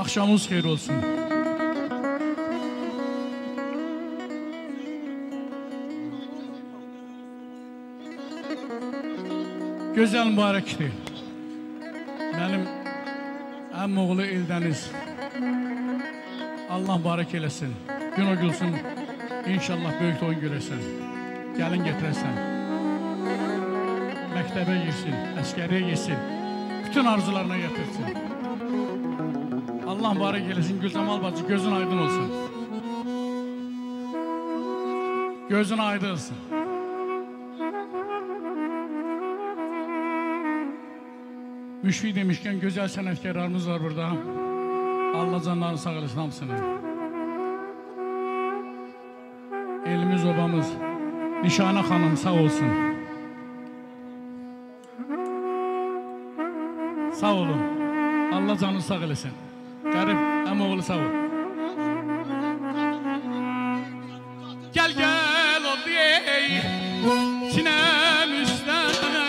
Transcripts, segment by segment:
Akşamınız xeyir olsun. Gözəl mübarəkdir. Mənim əmmoğlu Eldəniz. Allah mübarək eləsin. Gün o gülsün. İnşallah böyük oyun görəsən. Gəlin getirəsən. Məktəbə girsin, əskəriyə girsin. Bütün arzularına getirsin. Allah mübarək eləsin. Gülcəmal bacı gözün aydın olsun. Gözün aydın olsun. Müşfiq demişkən gözəl sənətkarlarımız var burada. Allah canlarını sağ eləsin hamısını. Elimiz obamız Nişanə xanım sağ olsun. Sağ olun. Allah canını sağ eləsin. Qərib əmoğlu sağ ol. Gəl gəl ol deyək sinəm üstən.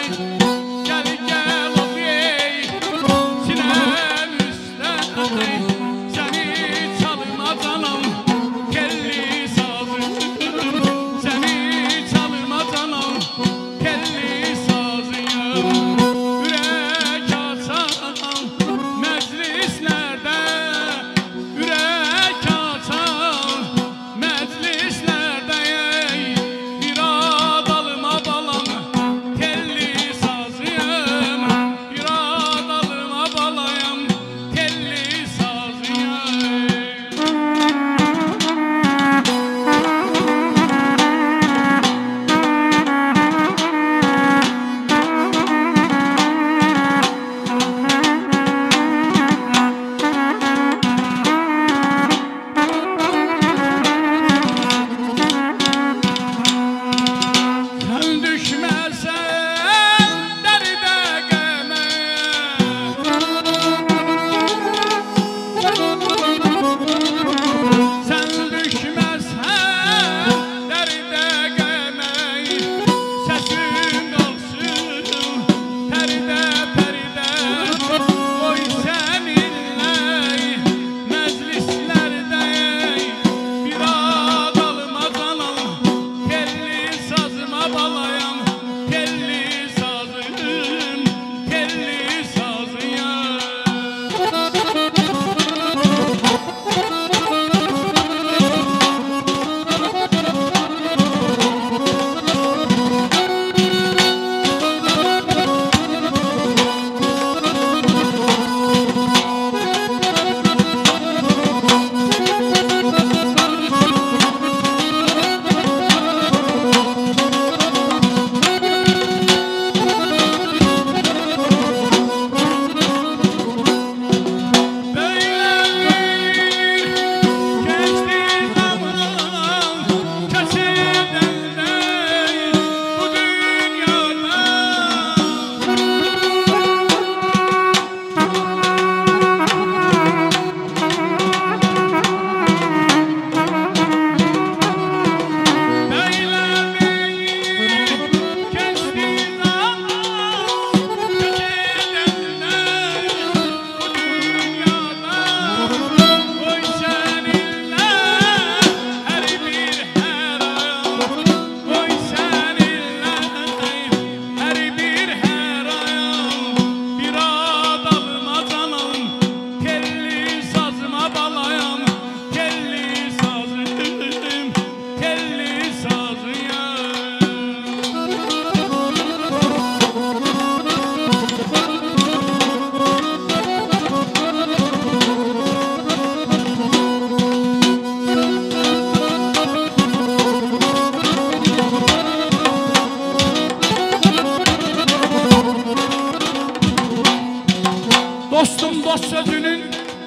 Dostum dost sözünün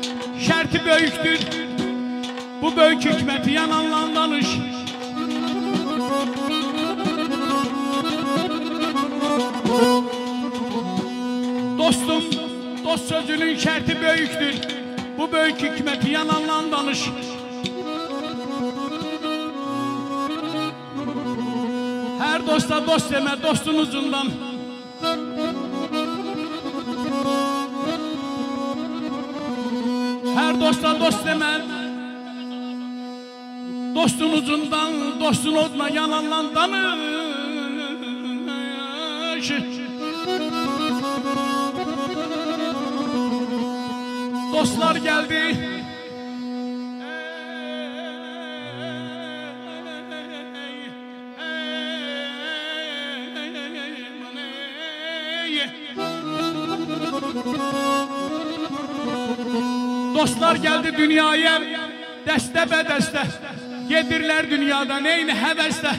şərti böyükdür. Bu böyük hikməti yananla danış. Dostum dost sözünün şərti böyükdür. Bu böyük hikməti yananla danış. Hər dosta dost demə dostun ucundan. Hər dosta dost demem. Dostun ucundan, dostun odma yalanlan danış. Dostlar geldi. Dostlar geldi dünyaya, deste be deste. Yedirler dünyada neyini hevesle.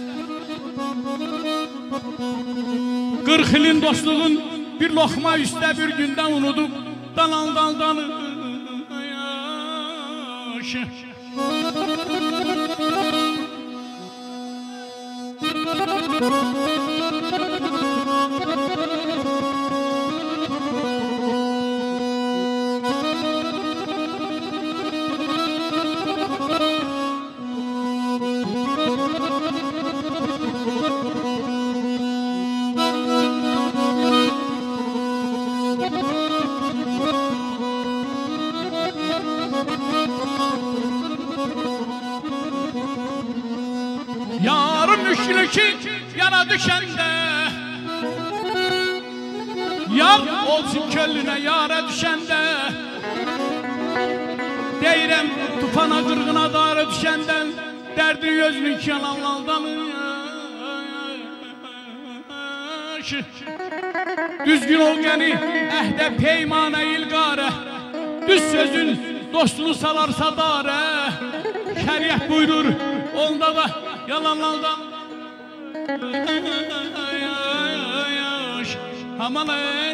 40 yılın dostluğun bir lokma üstte bir günden unutup dalandan danış. Yarın müşkülü yana düşende, yar olsun köllüne yara düşende, deyirəm tufana qırğına darı düşenden, derdin gözünün yalanlardan. Düzgün ol gəni əhdə peymana ilqarə, düz sözün dostunu salarsa darə, şəriət buyurur onda da yalanlardan. Aman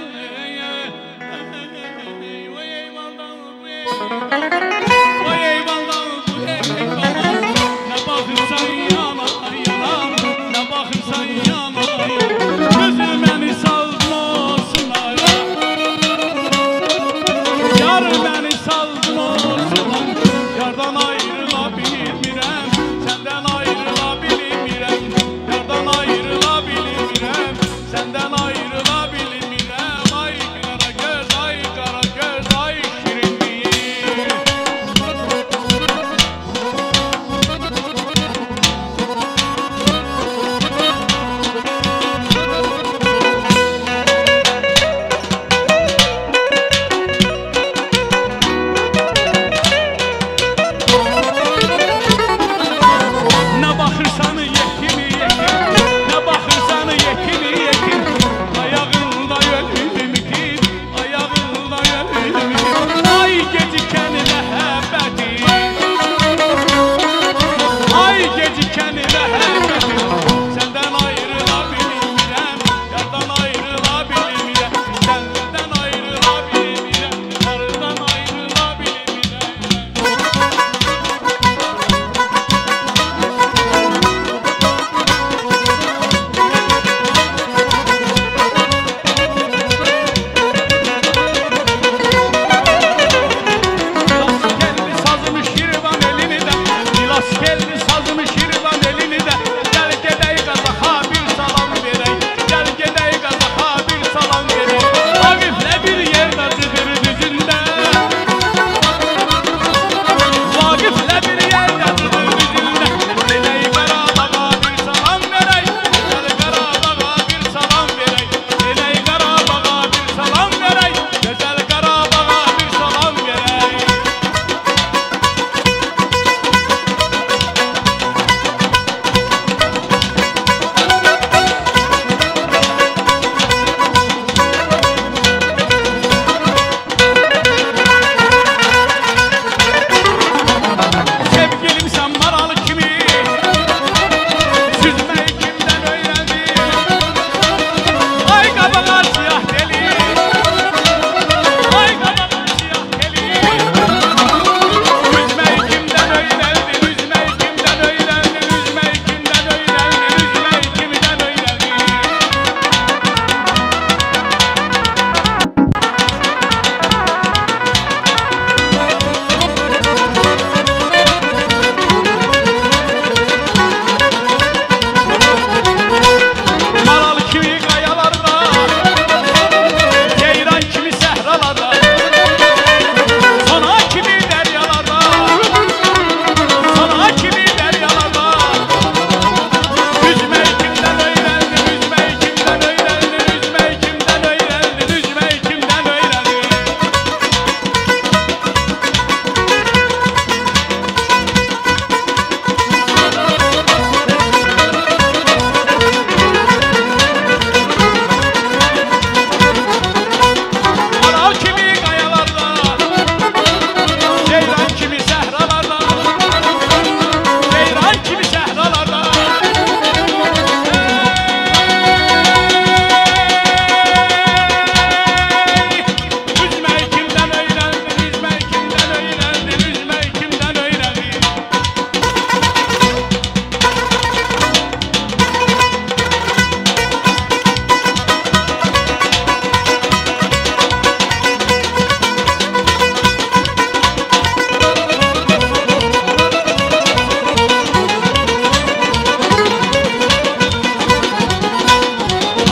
vay eyvallah bu eyvallah, ne bakırsan yana yana, ne bakırsan yana yana, gözüm beni saldın olsun aya, yar beni saldın olsun, yardan ayrıla bilmirəm, senden ayrıla bilmirəm, yardan ayrıla bilmirəm, senden ayrıla bilmirəm, ay kara göz ay şirinliği.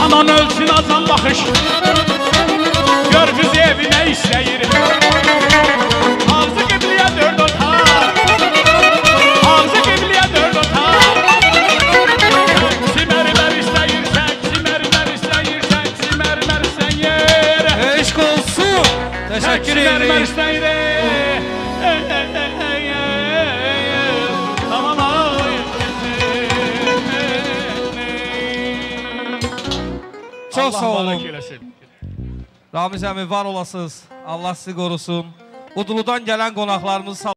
Anan ölsün azan baxış. Gör qız evinə istəyir. Ağzı qibliyə dörd otaq. Ağzı qibliyə dörd otaq. Simərmər istəyir, simərmər istəyir, simərmər istəyir. Eşq olsun. Təşəkkür Simərmər edirik. istəyir. Çox sağ olun. Allah barak eləsin. Ramiz əmi var olasınız. Allah sizi qorusun. Uduludan gələn qonaqlarımızı